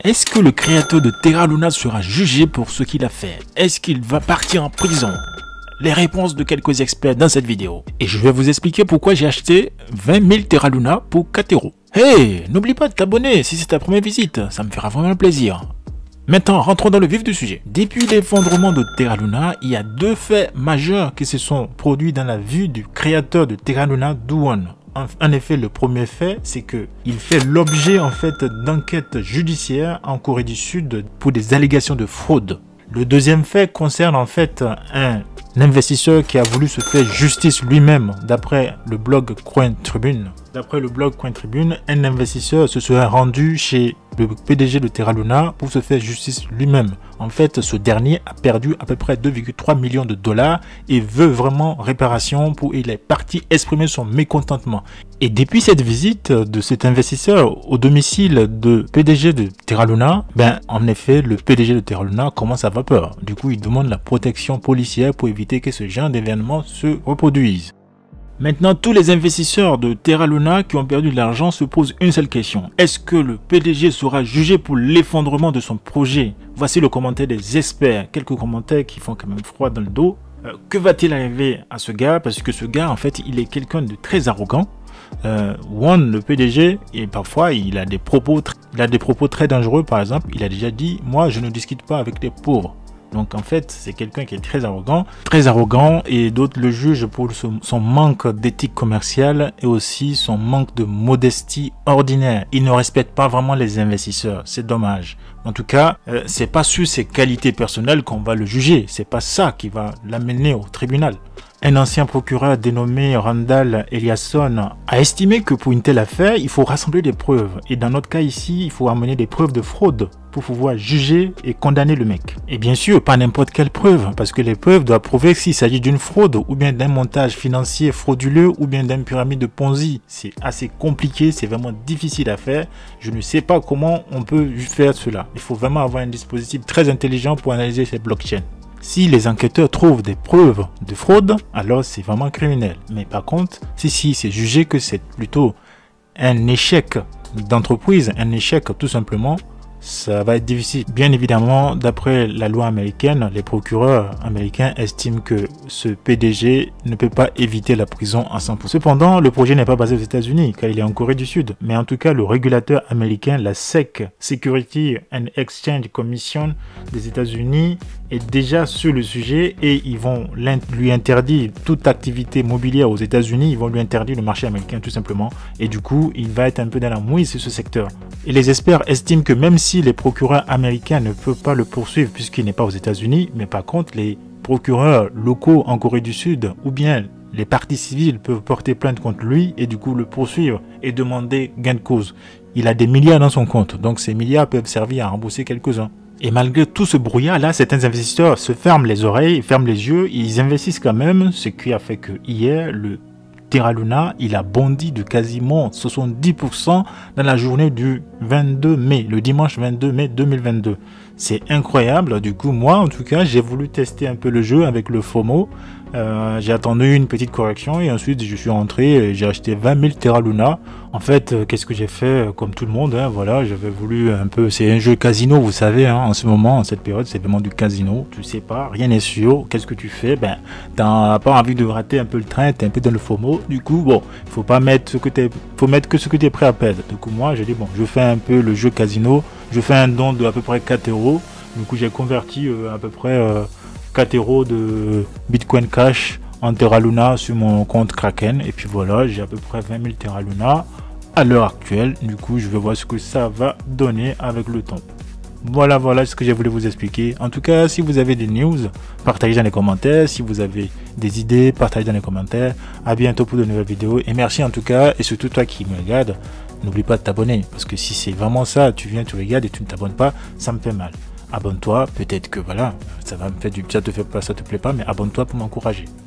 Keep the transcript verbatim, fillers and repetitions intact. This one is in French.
Est-ce que le créateur de Terra Luna sera jugé pour ce qu'il a fait? Est-ce qu'il va partir en prison? Les réponses de quelques experts dans cette vidéo. Et je vais vous expliquer pourquoi j'ai acheté vingt mille Terra Luna pour quatre euros. Hey, n'oublie pas de t'abonner si c'est ta première visite, ça me fera vraiment plaisir. Maintenant, rentrons dans le vif du sujet. Depuis l'effondrement de Terra Luna, il y a deux faits majeurs qui se sont produits dans la vie du créateur de Terra Luna, Do-Kwon. En effet, le premier fait, c'est que il fait l'objet en fait d'enquêtes judiciaires en Corée du Sud pour des allégations de fraude. Le deuxième fait concerne en fait un investisseur qui a voulu se faire justice lui-même. D'après le blog Coin Tribune, d'après le blog Coin Tribune, un investisseur se serait rendu chez le P D G de Terra Luna pour se faire justice lui-même. En fait, ce dernier a perdu à peu près deux virgule trois millions de dollars et veut vraiment réparation pour il est parti exprimer son mécontentement. Et depuis cette visite de cet investisseur au domicile de P D G de Terra Luna, ben en effet, le P D G de Terra Luna commence à avoir peur. Du coup, il demande la protection policière pour éviter que ce genre d'événements se reproduisent. Maintenant, tous les investisseurs de Terra Luna qui ont perdu de l'argent se posent une seule question. Est-ce que le P D G sera jugé pour l'effondrement de son projet? Voici le commentaire des experts. Quelques commentaires qui font quand même froid dans le dos. Euh, que va-t-il arriver à ce gars? Parce que ce gars, en fait, il est quelqu'un de très arrogant. Euh, One, le P D G, et parfois, il a des propos, il a des propos très dangereux. Par exemple, il a déjà dit « Moi, je ne discute pas avec les pauvres ». Donc en fait, c'est quelqu'un qui est très arrogant, très arrogant et d'autres le jugent pour son, son manque d'éthique commerciale et aussi son manque de modestie ordinaire. Il ne respecte pas vraiment les investisseurs, c'est dommage. En tout cas, euh, c'est pas sur ses qualités personnelles qu'on va le juger, c'est pas ça qui va l'amener au tribunal. Un ancien procureur dénommé Randall Eliasson a estimé que pour une telle affaire, il faut rassembler des preuves. Et dans notre cas ici, il faut amener des preuves de fraude pour pouvoir juger et condamner le mec. Et bien sûr, pas n'importe quelle preuve, parce que les preuves doivent prouver s'il s'agit d'une fraude, ou bien d'un montage financier frauduleux, ou bien d'une pyramide de Ponzi. C'est assez compliqué, c'est vraiment difficile à faire. Je ne sais pas comment on peut faire cela. Il faut vraiment avoir un dispositif très intelligent pour analyser ces blockchains. Si les enquêteurs trouvent des preuves de fraude, alors c'est vraiment criminel. Mais par contre, si, si c'est jugé que c'est plutôt un échec d'entreprise, un échec tout simplement, ça va être difficile. Bien évidemment, d'après la loi américaine, les procureurs américains estiment que ce P D G ne peut pas éviter la prison à cent pour cent. Cependant, le projet n'est pas basé aux États-Unis, car il est en Corée du Sud. Mais en tout cas, le régulateur américain, la S E C, Security and Exchange Commission des États-Unis, est déjà sur le sujet et ils vont lui interdire toute activité mobilière aux États-Unis. Ils vont lui interdire le marché américain tout simplement. Et du coup, il va être un peu dans la mouise sur ce secteur. Et les experts estiment que même si les procureurs américains ne peuvent pas le poursuivre puisqu'il n'est pas aux États-Unis, mais par contre, les procureurs locaux en Corée du Sud ou bien les parties civiles peuvent porter plainte contre lui et du coup le poursuivre et demander gain de cause. Il a des milliards dans son compte, donc ces milliards peuvent servir à rembourser quelques-uns. Et malgré tout ce brouillard-là, certains investisseurs se ferment les oreilles, ferment les yeux, ils investissent quand même, ce qui a fait que hier, le Terra Luna, il a bondi de quasiment soixante-dix pour cent dans la journée du vingt-deux mai, le dimanche vingt-deux mai deux mille vingt-deux. C'est incroyable. Du coup, moi, en tout cas, j'ai voulu tester un peu le jeu avec le FOMO. Euh, j'ai attendu une petite correction et ensuite je suis rentré et j'ai acheté vingt mille Terra Luna. En fait, euh, qu'est-ce que j'ai fait euh, comme tout le monde, hein, voilà, j'avais voulu un peu, c'est un jeu casino, vous savez, hein, en ce moment, en cette période, c'est vraiment du casino. Tu sais pas, rien n'est sûr. Qu'est-ce que tu fais? Ben, t'as pas envie de rater un peu le train, t'es un peu dans le FOMO. Du coup, bon, il faut pas mettre ce que t'es, faut mettre que ce que t'es prêt à perdre. Du coup, moi, j'ai dit bon, je fais un peu le jeu casino. Je fais un don de à peu près quatre euros. Du coup, j'ai converti euh, à peu près euh, quatre euros de Bitcoin Cash en Terra Luna sur mon compte Kraken. Et puis voilà, j'ai à peu près vingt mille Terra Luna à l'heure actuelle. Du coup, je vais voir ce que ça va donner avec le temps. Voilà, voilà ce que j'ai voulu vous expliquer. En tout cas, si vous avez des news, partagez dans les commentaires. Si vous avez des idées, partagez dans les commentaires. À bientôt pour de nouvelles vidéos. Et merci en tout cas. Et surtout toi qui me regardes, n'oublie pas de t'abonner. Parce que si c'est vraiment ça, tu viens, tu regardes et tu ne t'abonnes pas, ça me fait mal. Abonne-toi, peut-être que voilà, ça va me faire du ça te fait pas, ça te plaît pas, mais abonne-toi pour m'encourager.